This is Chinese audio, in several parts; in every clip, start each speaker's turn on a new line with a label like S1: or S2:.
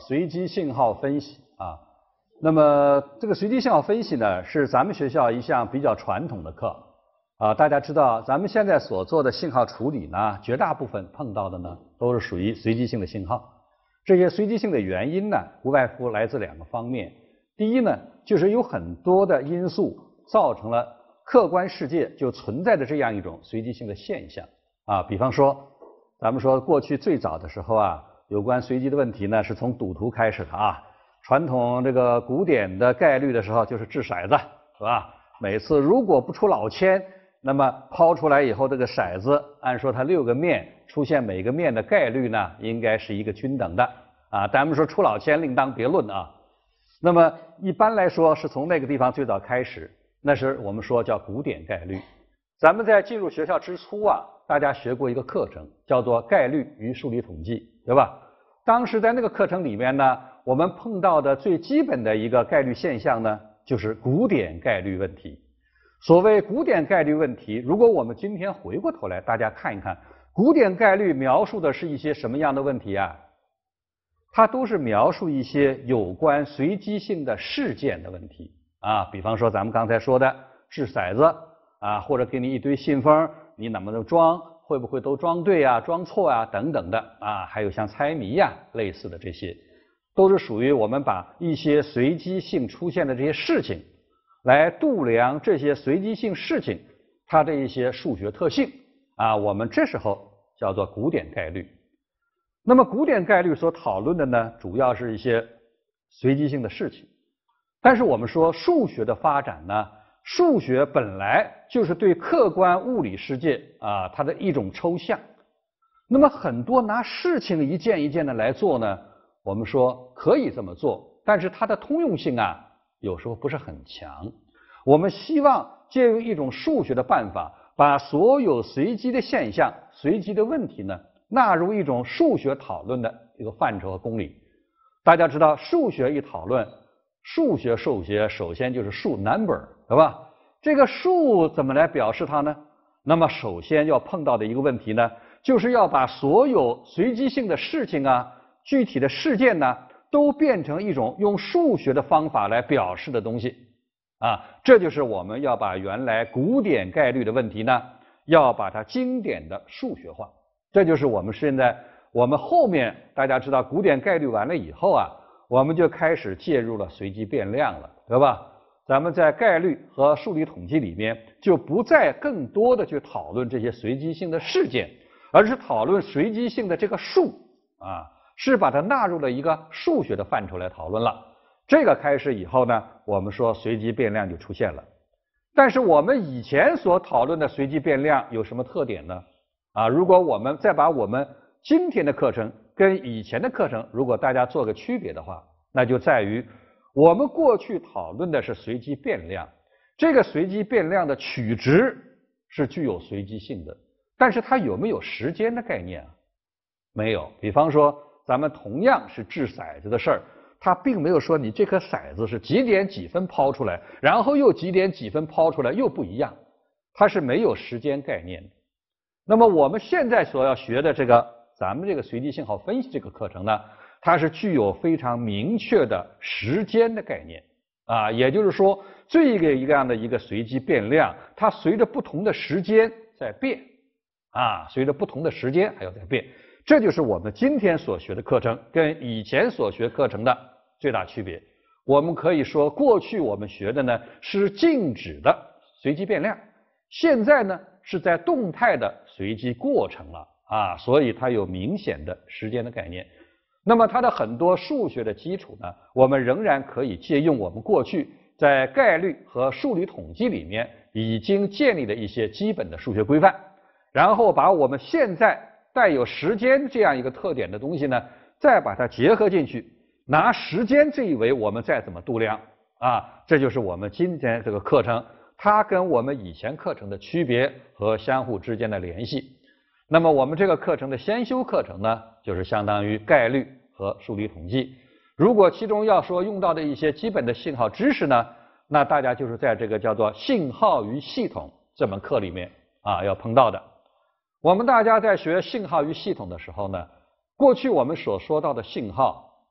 S1: 随机信号分析啊。那么这个随机信号分析呢，是咱们学校一项比较传统的课啊。大家知道，咱们现在所做的信号处理呢，绝大部分碰到的呢，都是属于随机性的信号。这些随机性的原因呢，无外乎来自2个方面。第一呢，就是有很多的因素造成了客观世界就存在着这样一种随机性的现象啊。比方说，咱们说过去最早的时候啊，有关随机的问题呢，是从赌徒开始的啊。传统这个古典的概率的时候，就是掷骰子，是吧？每次如果不出老千，那么抛出来以后，这个骰子按说它6个面出现每个面的概率呢，应该是一个均等的啊。咱们说出老千另当别论啊。那么一般来说是从那个地方最早开始，那是我们说叫古典概率。咱们在进入学校之初啊，大家学过一个课程，叫做概率与数理统计，对吧？当时在那个课程里面呢，我们碰到的最基本的一个概率现象呢，就是古典概率问题。所谓古典概率问题，如果我们今天回过头来，大家看一看，古典概率描述的是一些什么样的问题啊？它都是描述一些有关随机性的事件的问题啊。比方说咱们刚才说的掷骰子啊，或者给你一堆信封，你能不能装？会不会都装对啊、装错啊等等的啊？还有像猜谜呀类似的这些，都是属于我们把一些随机性出现的这些事情，来度量这些随机性事情它的一些数学特性啊。我们这时候叫做古典概率。那么古典概率所讨论的呢，主要是一些随机性的事情。但是我们说数学的发展呢，数学本来就是对客观物理世界啊它的一种抽象。那么很多拿事情一件一件的来做呢，我们说可以这么做，但是它的通用性啊有时候不是很强。我们希望借用一种数学的办法，把所有随机的现象、随机的问题呢纳入一种数学讨论的一个范畴和公理。大家知道，数学一讨论，数学首先就是数 number， 对吧？这个数怎么来表示它呢？那么首先要碰到的一个问题呢，就是要把所有随机性的事情啊、具体的事件呢，都变成一种用数学的方法来表示的东西啊。这就是我们要把原来古典概率的问题呢，要把它经典的数学化。这就是我们现在我们后面大家知道古典概率完了以后啊，我们就开始介入了随机变量了，对吧？咱们在概率和数理统计里面就不再更多的去讨论这些随机性的事件，而是讨论随机性的这个数啊，是把它纳入了一个数学的范畴来讨论了。这个开始以后呢，我们说随机变量就出现了。但是我们以前所讨论的随机变量有什么特点呢？啊，如果我们再把我们今天的课程跟以前的课程，如果大家做个区别的话，那就在于我们过去讨论的是随机变量，这个随机变量的取值是具有随机性的，但是它有没有时间的概念啊？没有。比方说咱们同样是掷骰子的事儿，它并没有说你这颗骰子是几点几分抛出来，然后又几点几分抛出来，又不一样，它是没有时间概念的。那么我们现在所要学的这个咱们这个随机信号分析这个课程呢，它是具有非常明确的时间的概念啊，也就是说这个样的一个随机变量，它随着不同的时间在变啊，随着不同的时间还要在变。这就是我们今天所学的课程跟以前所学课程的最大区别。我们可以说过去我们学的呢是静止的随机变量，现在呢是在动态的随机过程了啊，所以它有明显的时间的概念。那么它的很多数学的基础呢，我们仍然可以借用我们过去在概率和数理统计里面已经建立的一些基本的数学规范，然后把我们现在带有时间这样一个特点的东西呢，再把它结合进去，拿时间这一维我们再怎么度量啊，这就是我们今天这个课程它跟我们以前课程的区别和相互之间的联系。那么我们这个课程的先修课程呢，就是相当于概率和数理统计。如果其中要说用到的一些基本的信号知识呢，那大家就是在这个叫做信号与系统这门课里面啊要碰到的。我们大家在学信号与系统的时候呢，过去我们所说到的信号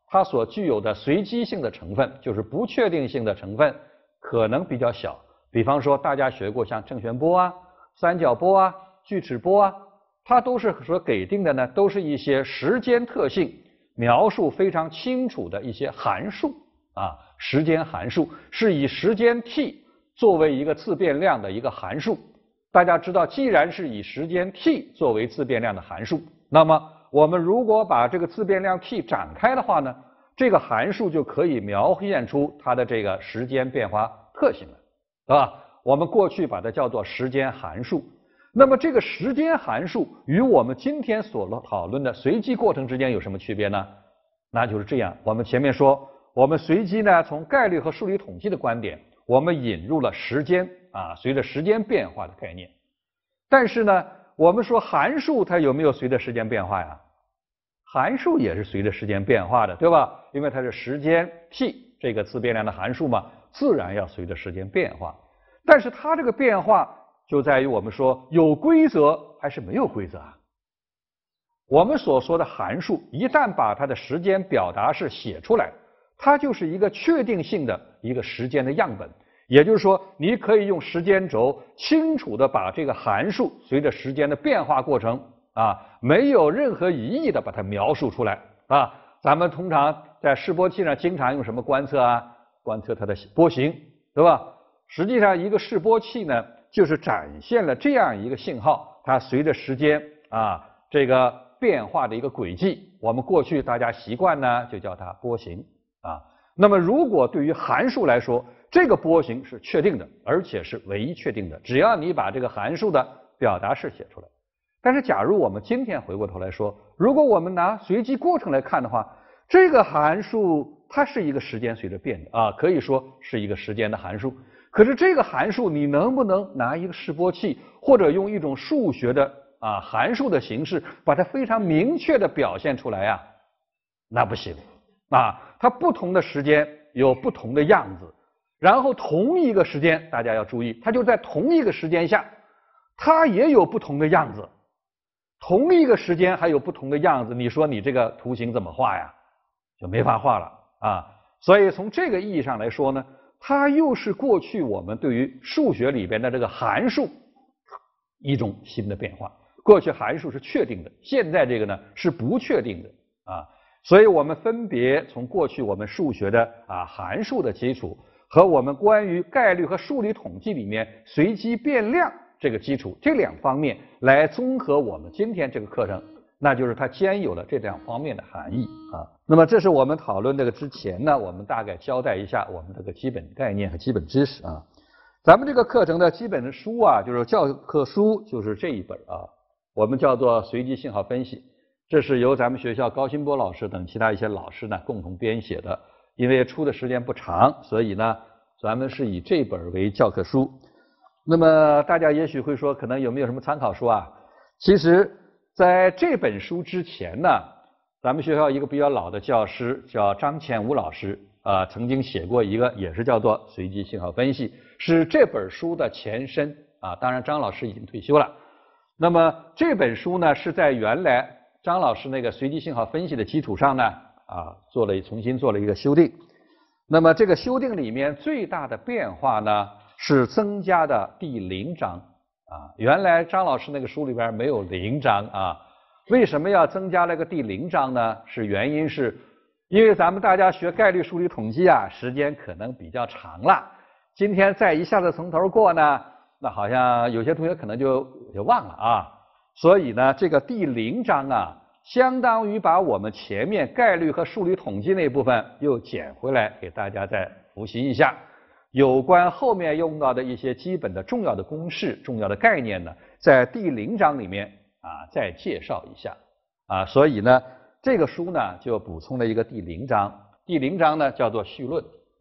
S1: 它所具有的随机性的成分，就是不确定性的成分，可能比较小。比方说，大家学过像正弦波啊、三角波啊、锯齿波啊，它都是所给定的呢，都是一些时间特性描述非常清楚的一些函数啊，时间函数是以时间 t 作为一个自变量的一个函数。大家知道，既然是以时间 t 作为自变量的函数，那么我们如果把这个自变量 t 展开的话呢，这个函数就可以描现出它的这个时间变化特性了，是吧？我们过去把它叫做时间函数。那么这个时间函数与我们今天所讨论的随机过程之间有什么区别呢？那就是这样，我们前面说，我们随机呢，从概率和数理统计的观点，我们引入了时间啊，随着时间变化的概念。但是呢，我们说函数它有没有随着时间变化呀？函数也是随着时间变化的，对吧？因为它是时间 t 这个自变量的函数嘛，自然要随着时间变化。但是它这个变化就在于我们说有规则还是没有规则啊？我们所说的函数一旦把它的时间表达式写出来，它就是一个确定性的一个时间的样本。也就是说，你可以用时间轴清楚的把这个函数随着时间的变化过程啊，没有任何疑义的把它描述出来啊。咱们通常在示波器上经常用什么观测啊？观测它的波形，对吧？实际上，一个示波器呢，就是展现了这样一个信号，它随着时间啊这个变化的一个轨迹。我们过去大家习惯呢，就叫它波形啊。那么，如果对于函数来说，这个波形是确定的，而且是唯一确定的，只要你把这个函数的表达式写出来。但是，假如我们今天回过头来说，如果我们拿随机过程来看的话，这个函数它是一个时间随着变的啊，可以说是一个时间的函数。可是这个函数你能不能拿一个示波器，或者用一种数学的函数的形式，把它非常明确的表现出来呀？那不行啊，它不同的时间有不同的样子。然后同一个时间，大家要注意，它就在同一个时间下，它也有不同的样子。同一个时间还有不同的样子，你说你这个图形怎么画呀？就没法画了啊。所以从这个意义上来说呢，它又是过去我们对于数学里边的这个函数一种新的变化。过去函数是确定的，现在这个呢是不确定的啊。所以我们分别从过去我们数学的函数的基础，和我们关于概率和数理统计里面随机变量这个基础，这两方面来综合我们今天这个课程，那就是它兼有了这两方面的含义啊。那么这是我们讨论这个之前呢，我们大概交代一下我们这个基本概念和基本知识啊。咱们这个课程的基本书啊，就是教科书，就是这一本啊，我们叫做随机信号分析，这是由咱们学校高新波老师等其他一些老师呢共同编写的。因为出的时间不长，所以呢，咱们是以这本为教科书。那么大家也许会说，可能有没有什么参考书啊？其实，在这本书之前呢，咱们学校一个比较老的教师叫张乾武老师曾经写过一个，也是叫做随机信号分析，是这本书的前身啊。当然，张老师已经退休了。那么这本书呢，是在原来张老师那个随机信号分析的基础上呢。重新做了一个修订。那么这个修订里面最大的变化呢，是增加的第0章啊。原来张老师那个书里边没有0章啊。为什么要增加了个第0章呢？原因是因为咱们大家学概率数理统计啊，时间可能比较长了。今天再一下子从头过呢，那好像有些同学可能就忘了啊。所以呢，这个第0章啊，相当于把我们前面概率和数理统计那部分又捡回来，给大家再复习一下。有关后面用到的一些基本的重要的公式、重要的概念呢，在第0章里面再介绍一下所以呢，这个书呢就补充了一个第0章。第0章呢叫做绪论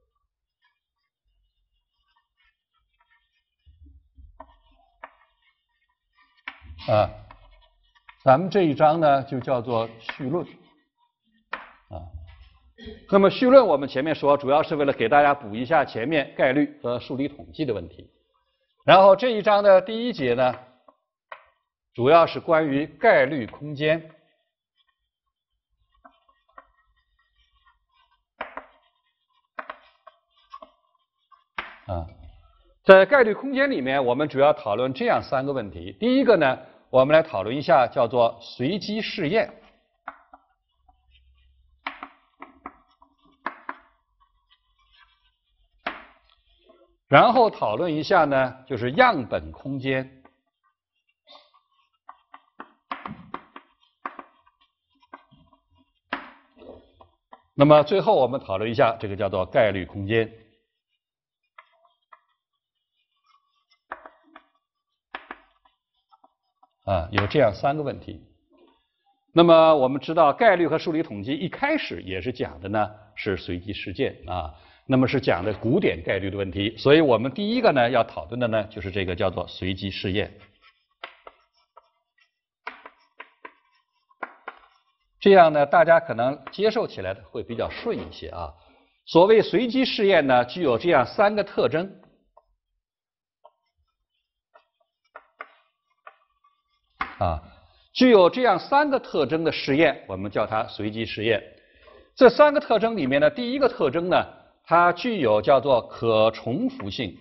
S1: 咱们这一章呢就叫做绪论那么绪论我们前面说主要是为了给大家补一下前面概率和数理统计的问题。然后这一章的第1节呢，主要是关于概率空间。 在概率空间里面，我们主要讨论这样3个问题。第一个呢，我们来讨论一下叫做随机试验。然后讨论一下呢，就是样本空间。那么最后我们讨论一下这个叫做概率空间。有这样3个问题。那么我们知道概率和数理统计一开始也是讲的呢是随机事件啊，那么是讲的古典概率的问题，所以我们第一个呢要讨论的呢就是这个叫做随机试验。这样呢大家可能接受起来的会比较顺一些啊。所谓随机试验呢，具有这样3个特征。具有这样3个特征的实验，我们叫它随机实验。这3个特征里面呢，第一个特征呢，它具有叫做可重复性。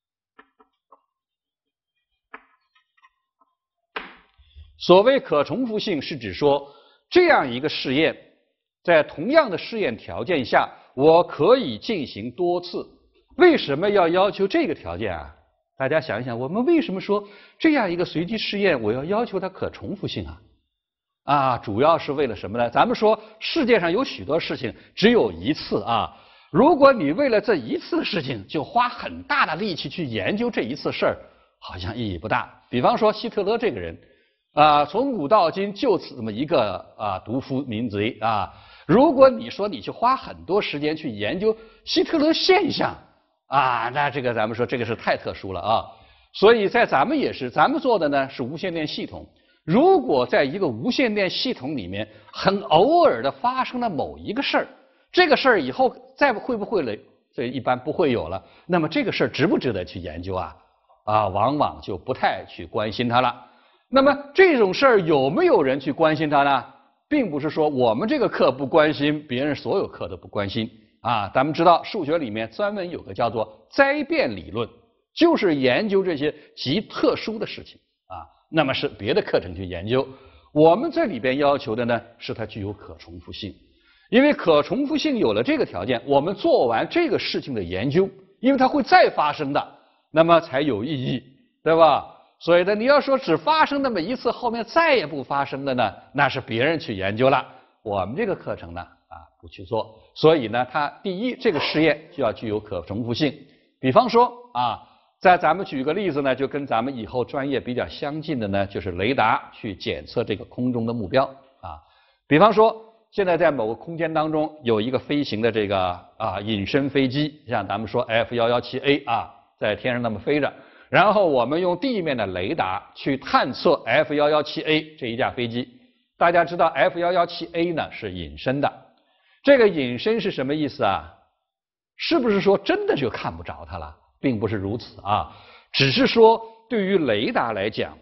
S1: 所谓可重复性，是指说这样一个试验，在同样的试验条件下，我可以进行多次。为什么要求这个条件啊？大家想一想，我们为什么说这样一个随机试验，我要求它可重复性啊？主要是为了什么呢？咱们说世界上有许多事情只有一次啊，如果你为了这一次事情就花很大的力气去研究这一次事儿，好像意义不大。比方说希特勒这个人从古到今就此这么一个独夫民贼啊，如果你说你去花很多时间去研究希特勒现象那这个咱们说这个是太特殊了啊。所以在咱们也是，咱们做的呢是无线电系统。如果在一个无线电系统里面很偶尔的发生了某一个事儿，这个事儿以后再会不会了？这一般不会有了。那么这个事儿值不值得去研究往往就不太去关心它了。那么这种事儿有没有人去关心它呢？并不是说我们这个课不关心，别人所有课都不关心。咱们知道数学里面专门有个叫做灾变理论，就是研究这些极特殊的事情那么是别的课程去研究。我们这里边要求的呢是它具有可重复性，因为可重复性有了这个条件，我们做完这个事情的研究，因为它会再发生的，那么才有意义，对吧？所以呢，你要说只发生那么一次，后面再也不发生的呢，那是别人去研究了，我们这个课程呢不去做。所以呢，它第一，这个试验就要具有可重复性。比方说在咱们举个例子呢，就跟咱们以后专业比较相近的呢，就是雷达去检测这个空中的目标比方说，现在在某个空间当中有一个飞行的这个隐身飞机，像咱们说 F117A 在天上那么飞着，然后我们用地面的雷达去探测 F117A 这一架飞机。大家知道 F117A 呢是隐身的。这个隐身是什么意思是不是说真的就看不着它了？并不是如此只是说对于雷达来讲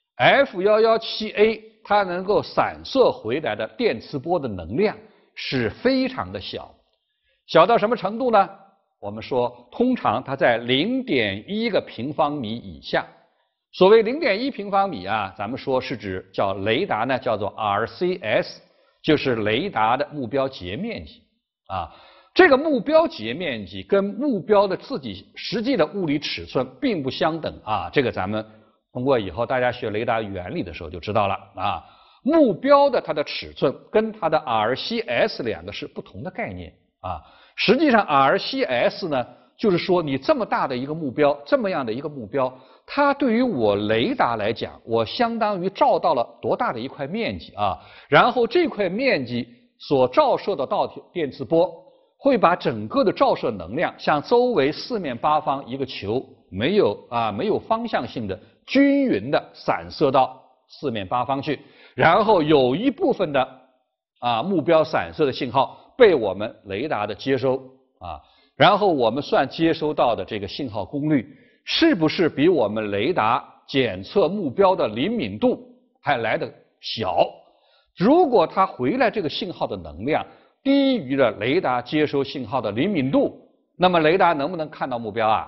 S1: ，F117A 它能够散射回来的电磁波的能量是非常的小，小到什么程度呢？我们说通常它在0.1个平方米以下。所谓0.1平方米咱们说是指叫雷达呢叫做 RCS。就是雷达的目标截面积这个目标截面积跟目标的自己实际的物理尺寸并不相等这个咱们通过以后大家学雷达原理的时候就知道了目标的它的尺寸跟它的 RCS 两个是不同的概念实际上 RCS 呢，就是说你这么大的一个目标，这么样的一个目标，它对于我雷达来讲，我相当于照到了多大的一块面积然后这块面积所照射的到电磁波会把整个的照射能量向周围四面八方一个球没有方向性的均匀的散射到四面八方去，然后有一部分的目标散射的信号被我们雷达的接收然后我们算接收到的这个信号功率是不是比我们雷达检测目标的灵敏度还来得小？如果它回来这个信号的能量低于了雷达接收信号的灵敏度，那么雷达能不能看到目标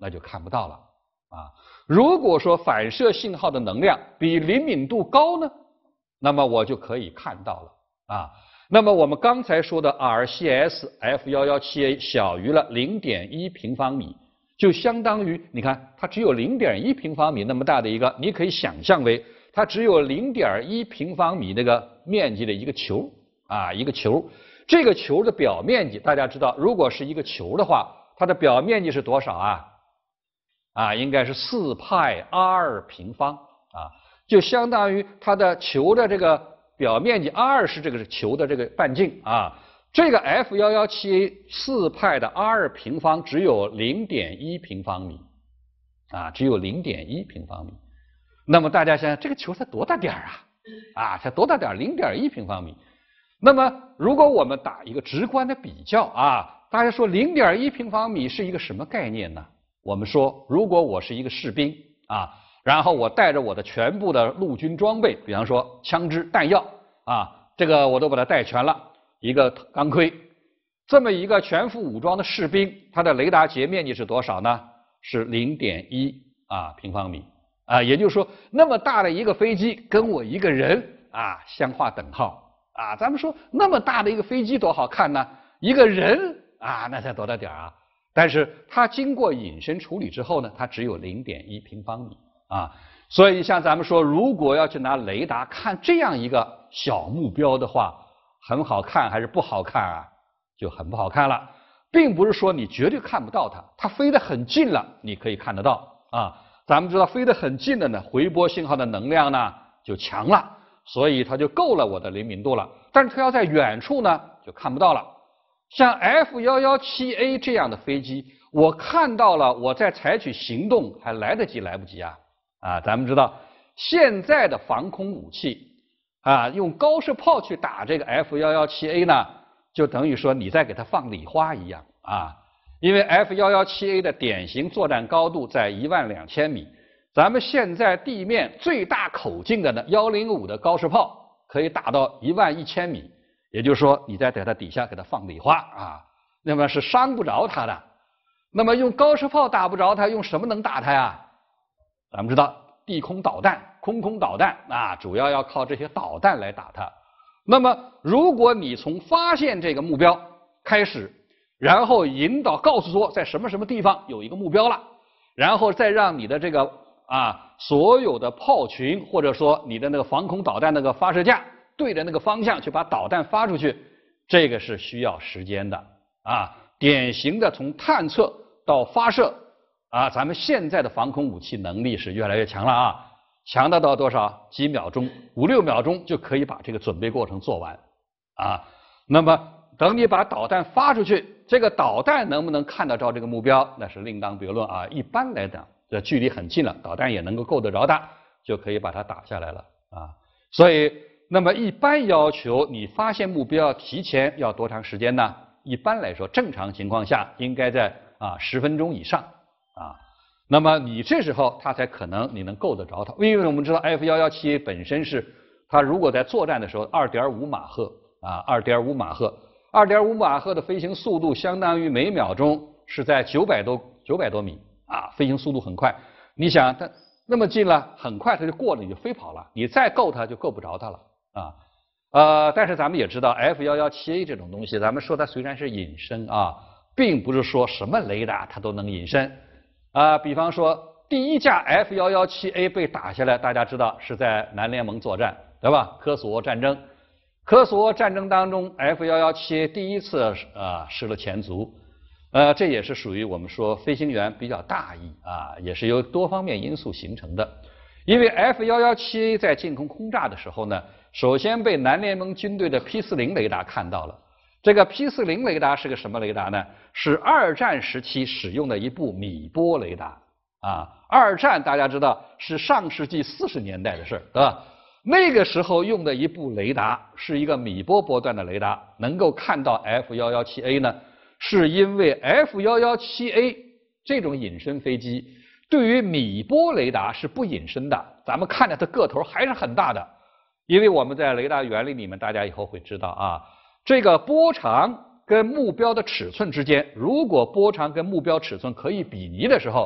S1: 那就看不到了啊。如果说反射信号的能量比灵敏度高呢，那么我就可以看到了啊。那么我们刚才说的 RCS F117A 小于了 0.1 平方米，就相当于你看它只有 0.1 平方米那么大的一个，你可以想象为它只有 0.1 平方米那个面积的一个球啊，一个球。这个球的表面积大家知道，如果是一个球的话，它的表面积是多少啊？应该是4派 r 平方啊，就相当于它的球的这个表面积 r 是这个球的这个半径啊。这个 F117A 4派的 r 平方只有 0.1 平方米啊，只有 0.1 平方米。那么大家想想，这个球才多大点儿啊？才多大点儿 0.1 平方米。那么如果我们打一个直观的比较啊，大家说 0.1 平方米是一个什么概念呢？我们说，如果我是一个士兵啊，然后我带着我的全部的陆军装备，比方说枪支弹药啊，这个我都把它带全了，一个钢盔，这么一个全副武装的士兵，它的雷达截面积是多少呢？是 0.1 平方米啊，也就是说，那么大的一个飞机跟我一个人相画等号啊。咱们说那么大的一个飞机多好看呢，一个人那才多大点啊？但是它经过隐身处理之后呢，它只有 0.1 平方米啊。所以像咱们说，如果要去拿雷达看这样一个小目标的话，很好看还是不好看啊？就很不好看了。并不是说你绝对看不到它，它飞得很近了，你可以看得到啊。咱们知道飞得很近的呢，回波信号的能量呢就强了，所以它就够了我的灵敏度了。但是它要在远处呢，就看不到了。像 F117A 这样的飞机，我看到了，我再采取行动还来得及来不及啊？咱们知道现在的防空武器用高射炮去打这个 F117A 呢，就等于说你在给它放礼花一样啊。因为 F117A 的典型作战高度在12000米，咱们现在地面最大口径的呢105的高射炮可以打到11000米。也就是说，你在它底下给它放礼花那么是伤不着它的。那么用高射炮打不着它，用什么能打它呀？咱们知道地空导弹、空空导弹主要要靠这些导弹来打它。那么如果你从发现这个目标开始，然后引导告诉说在什么什么地方有一个目标了，然后再让你的这个所有的炮群或者说你的那个防空导弹那个发射架对着那个方向去把导弹发出去，这个是需要时间的典型的从探测到发射咱们现在的防空武器能力是越来越强了强大到多少？几秒钟，5、6秒钟就可以把这个准备过程做完那么等你把导弹发出去，这个导弹能不能看得着这个目标，那是另当别论一般来讲，这距离很近了，导弹也能够够得着它，就可以把它打下来了所以那么一般要求你发现目标提前要多长时间呢？一般来说，正常情况下应该在10分钟以上那么你这时候它才可能你能够得着它，因为我们知道 F117A 本身是它如果在作战的时候2.5马赫2.5马赫，2.5马赫的飞行速度相当于每秒钟是在900多米飞行速度很快。你想它那么近了，很快它就过了，你就飞跑了，你再够它就够不着它了但是咱们也知道 F117A 这种东西，咱们说它虽然是隐身并不是说什么雷达它都能隐身比方说第一架 F117A 被打下来，大家知道是在南联盟作战，对吧？科索沃战争。科索沃战争当中 F117A 第一次失了前足这也是属于我们说飞行员比较大意也是由多方面因素形成的。因为 F117A 在进攻轰炸的时候呢，首先被南联盟军队的 P40雷达看到了。这个 P40雷达是个什么雷达呢？是二战时期使用的一部米波雷达二战大家知道是上世纪40年代的事对吧？那个时候用的一部雷达是一个米波波段的雷达，能够看到 F117A 呢，是因为 F117A 这种隐身飞机对于米波雷达是不隐身的，咱们看着它个头还是很大的。因为我们在雷达原理里面，大家以后会知道这个波长跟目标的尺寸之间，如果波长跟目标尺寸可以比拟的时候，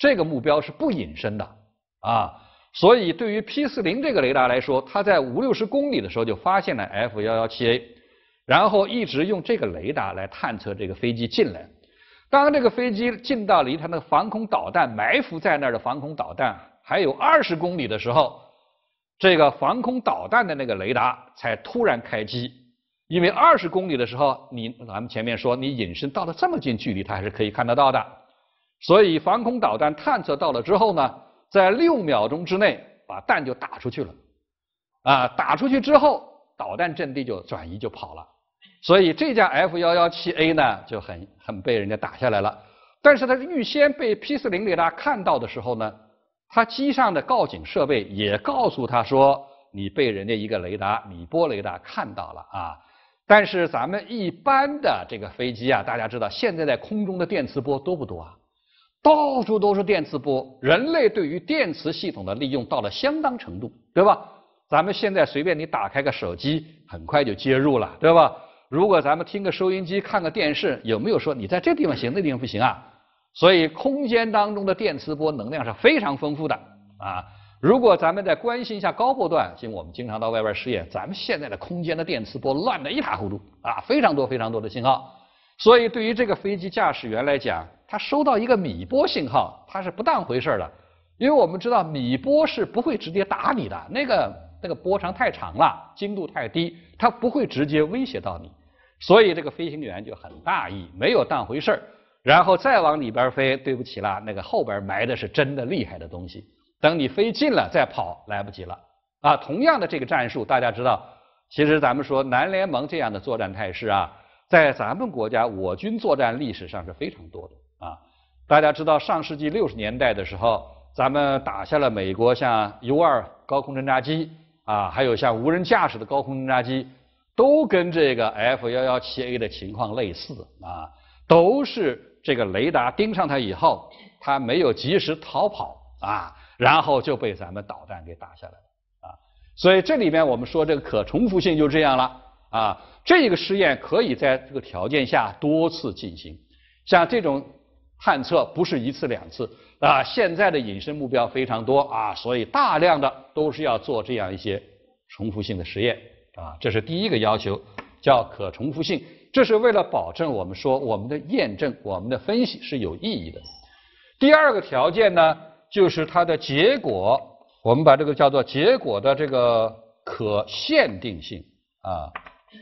S1: 这个目标是不隐身的啊。所以对于 P40这个雷达来说，它在50-60公里的时候就发现了 F117A， 然后一直用这个雷达来探测这个飞机进来。当这个飞机进到离它那个防空导弹埋伏在那儿的防空导弹还有20公里的时候，这个防空导弹的那个雷达才突然开机。因为20公里的时候，咱们前面说你隐身到了这么近距离，它还是可以看得到的。所以防空导弹探测到了之后呢，在6秒钟之内把弹就打出去了，打出去之后，导弹阵地就转移就跑了。所以这架 F117A 呢就很被人家打下来了。但是它预先被 P40雷达看到的时候呢，它机上的告警设备也告诉它说，你被人家一个雷达米波雷达看到了啊。但是咱们一般的这个飞机啊，大家知道现在在空中的电磁波多不多啊？到处都是电磁波，人类对于电磁系统的利用到了相当程度，对吧？咱们现在随便你打开个手机，很快就接入了，对吧？如果咱们听个收音机、看个电视，有没有说你在这地方行，那地方不行啊？所以空间当中的电磁波能量是非常丰富的啊。如果咱们再关心一下高波段，我们经常到外边试验，咱们现在的空间的电磁波乱得一塌糊涂啊，非常多的信号。所以对于这个飞机驾驶员来讲，他收到一个米波信号，他是不当回事的，因为我们知道米波是不会直接打你的，那个波长太长了，精度太低，它不会直接威胁到你。所以这个飞行员就很大意，没有当回事，然后再往里边飞，对不起啦，那个后边埋的是真的厉害的东西。等你飞近了再跑，来不及了啊！同样的这个战术，大家知道，其实咱们说南联盟这样的作战态势啊，在咱们国家我军作战历史上是非常多的啊。大家知道，上世纪60年代的时候，咱们打下了美国像 U-2高空侦察机啊，还有像无人驾驶的高空侦察机，都跟这个 F117A 的情况类似啊，都是这个雷达盯上它以后，它没有及时逃跑啊。然后就被咱们导弹给打下来了啊，所以这里面我们说这个可重复性就这样了啊。这个试验可以在这个条件下多次进行，像这种探测不是1次2次啊。现在的隐身目标非常多啊，所以大量的都是要做这样一些重复性的实验啊。这是第一个要求，叫可重复性，这是为了保证我们说我们的验证、我们的分析是有意义的。第二个条件呢，就是它的结果，我们把这个叫做结果的这个可限定性啊。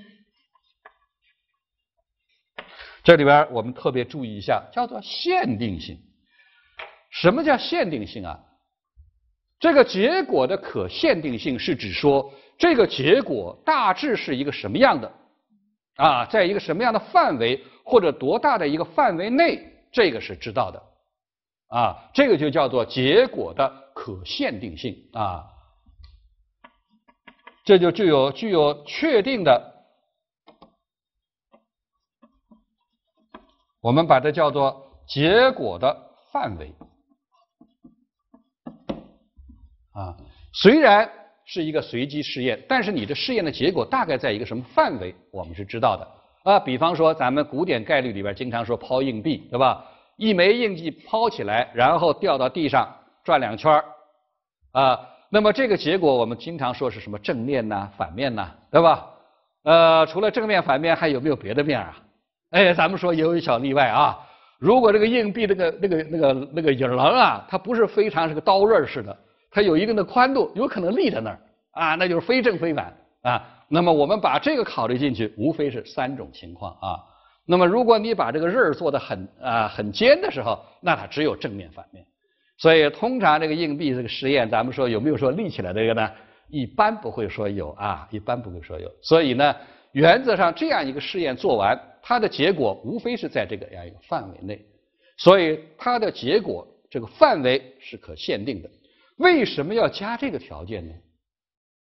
S1: 这里边我们特别注意一下，叫做限定性。什么叫限定性啊？这个结果的可限定性是指说，这个结果大致是一个什么样的啊，在一个什么样的范围或者多大的一个范围内，这个是知道的。啊，这个就叫做结果的可限定性啊，这就具有确定的，我们把它叫做结果的范围啊。虽然是一个随机试验，但是你的试验的结果大概在一个什么范围，我们是知道的啊。比方说，咱们古典概率里边经常说抛硬币，对吧？一枚硬币抛起来，然后掉到地上转2圈啊。那么这个结果我们经常说是什么正面呐、反面呐，对吧？除了正面、反面，还有没有别的面啊？哎，咱们说也有一小例外啊。如果这个硬币那个影棱啊，它不是非常是个刀刃似的，它有一定的宽度，有可能立在那儿啊，那就是非正非反啊。那么我们把这个考虑进去，无非是3种情况啊。那么如果你把这个刃做得很尖的时候，那它只有正面反面。所以通常这个硬币这个实验，咱们说有没有说立起来的这个呢？一般不会说有啊，一般不会说有。所以呢，原则上这样一个试验做完，它的结果无非是在这个样一个范围内，所以它的结果这个范围是可限定的。为什么要加这个条件呢？